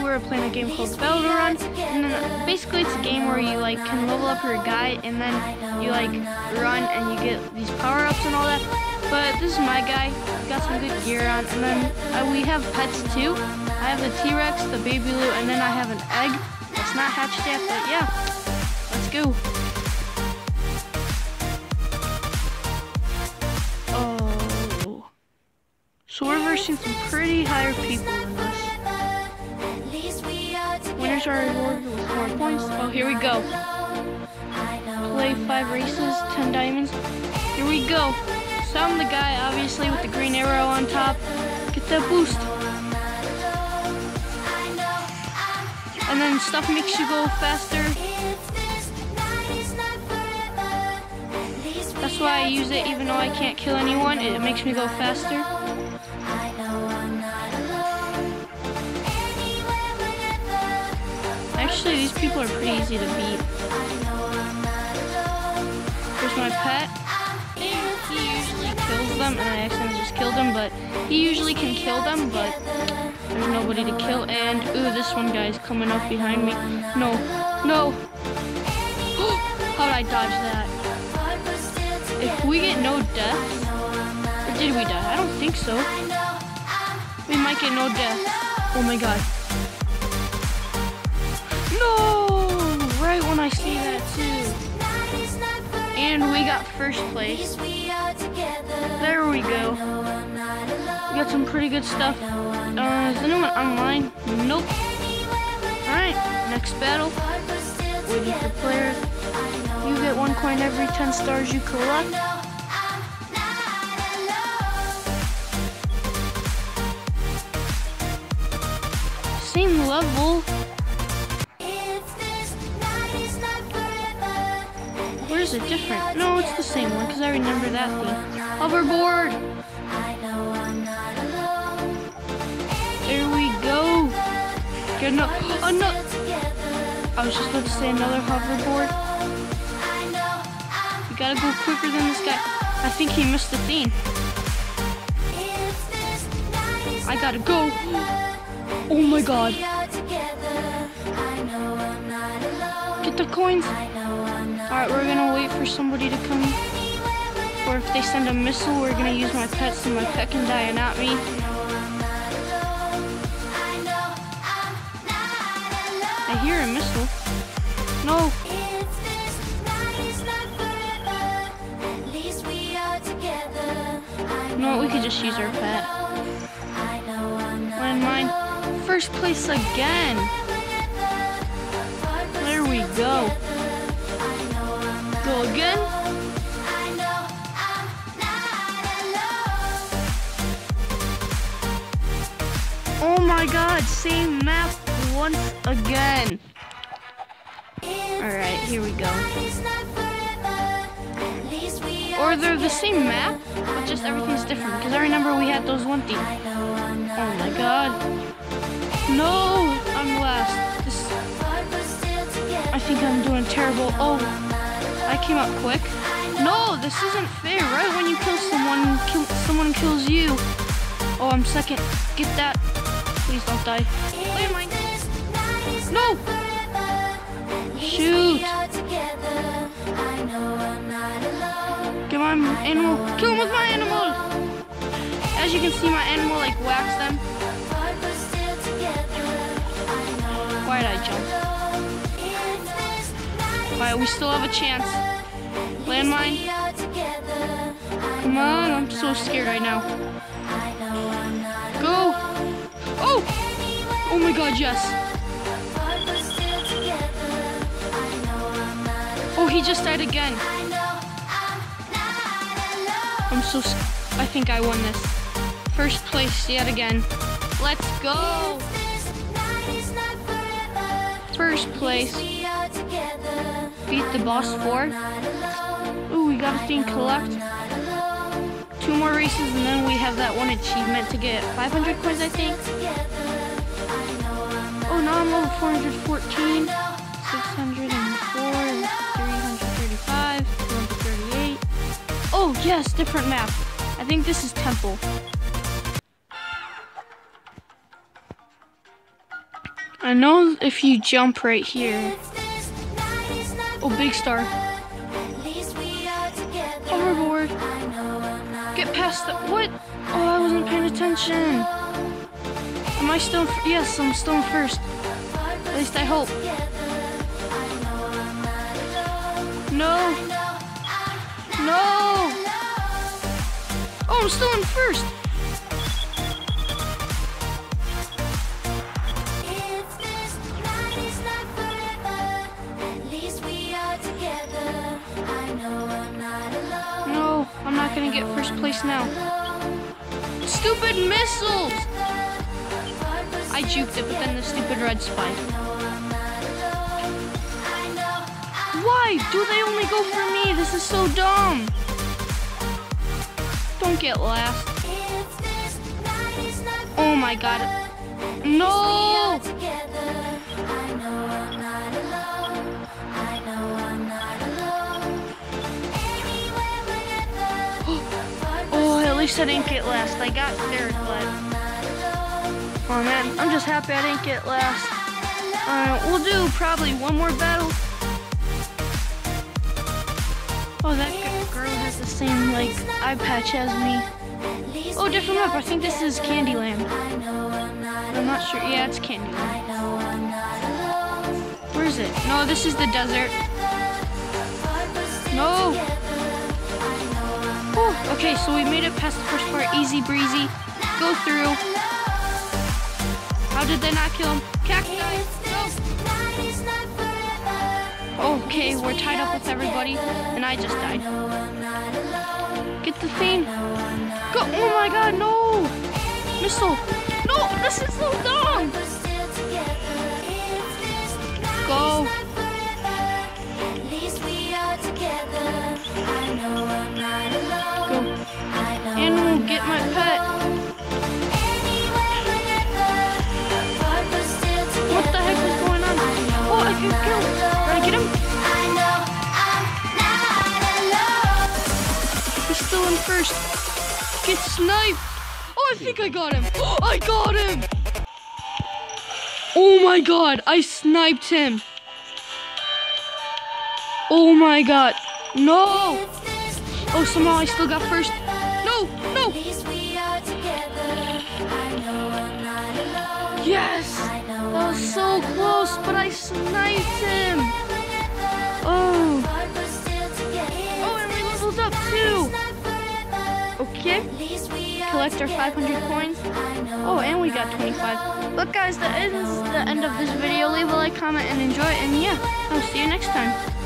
were playing a game called Run, and then basically it's a game where you like can level up your guy, and then you like run and you get these power-ups and all that. But this is my guy. Got some good gear on, and then we have pets too. I have the T-Rex, the baby Lou, and then I have an egg. It's not hatched yet, but yeah, let's go. Oh, so we're versing some pretty higher people in this. Winners are rewarded with 4 points. Oh, here we go. Play 5 races, 10 diamonds. Here we go. So I'm the guy, obviously, with the green arrow on top. Get that boost. And then stuff makes you go faster. That's why I use it, even though I can't kill anyone. It makes me go faster. Actually, these people are pretty easy to beat. Here's my pet. He usually kills them, and I accidentally just killed him, but he usually can kill them, but there's nobody to kill. And ooh, this one guy's coming up behind me. No, no. How did I dodge that? If we get no deaths, or did we die? I don't think so. We might get no deaths. Oh my god. No! Right when I see that too. And we got first place. There we go. We got some pretty good stuff. Is anyone online? Nope. Alright, next battle. Waiting for players. You get 1 coin every 10 stars you collect. Same level. Where's it different? No, it's the same one, because I remember that thing. Hoverboard! There we go. Get no, oh no! I was just about to say another hoverboard. You gotta go quicker than this guy. I think he missed the theme. I gotta go. Oh my god. Get the coins. Alright, we're gonna wait for somebody to come. Or if they send a missile, we're gonna use my pet so my pet can die and not me. I hear a missile. No. No, we could just use our pet. Land mine. First place again. There we go. Go again. Oh my god, same map once again. Alright, here we go. Or they're the same map, but just everything's different. Because I remember we had those one theme. Oh my god. No, I'm last. I think I'm doing terrible. Oh, I came up quick. No, this isn't fair. Right when you kill someone, someone kills you. Oh, I'm second. Get that. Please don't die. Play mine. No! Shoot! Get my animal. Kill him with my animal! As you can see, my animal like whacks them. Why did I jump? Alright, we still have a chance. Landmine. Come on, I'm so scared right now. Go! Oh! Oh my god, yes. Oh, he just died again. I'm so I think I won this. First place yet again. Let's go! First place. Beat the boss 4. Ooh, we got a thing collect. 2 more races and then we have that one achievement to get 500 coins, I think. Oh, now I'm level 414, 604, 335, 238. Oh, yes, different map. I think this is Temple. I know if you jump right here. Oh, big star. Hoverboard. Get past the, what? Oh, I wasn't paying attention. Am I still, yes, I'm still in first. At least I hope. No. No. Oh, I'm still in first. No, I'm not gonna get first place now. Stupid missiles! I juked it, but then the stupid red spike. Why do they only go for me? This is so dumb. Don't get last. Oh my god. No! Oh, at least I didn't get last. I got third, but... Oh man, I'm just happy I didn't get last. We'll do probably one more battle. Oh, that girl has the same, like, eye patch as me. Oh, different map. I think this is Candyland. I'm not sure. Yeah, it's Candyland. Where is it? No, this is the desert. No! Oh, okay, so we made it past the first part. Easy breezy. Go through. How did they not kill him? Cacti! No! Okay, we're tied up with everybody, and I just died. Get the thing. Go! Oh my god, no! Missile! No! This is so dumb! Go! Go. And we'll get my pet. What the heck is going on? Oh, I can kill. Did I get him? He's still in first. Get sniped. Oh, I think I got him. Oh, I got him. Oh my god, I sniped him. Oh my god. No. Oh, somehow I still got first. No, no. Yes. That was so close, but I sniped him. Oh. Oh, and we leveled up too. Okay. Collect our 500 coins. Oh, and we got 25. But guys, that is the end of this video. Leave a like, comment, and enjoy. And yeah, I'll see you next time.